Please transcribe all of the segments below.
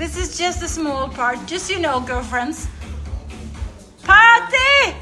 This is just a small part, just so you know, girlfriends. Party!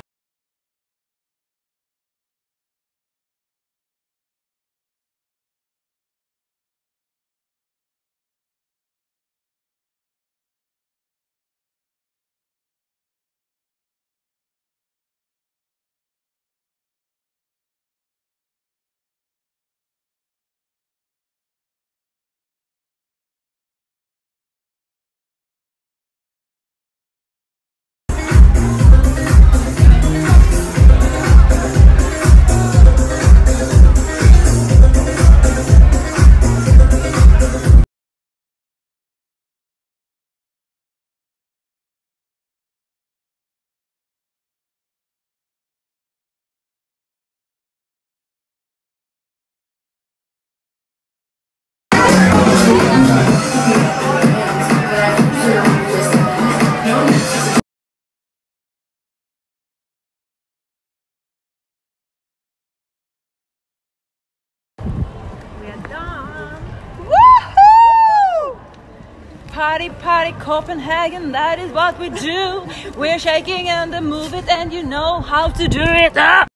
Party, party, Copenhagen, that is what we do. We're shaking and move it, and you know how to do it.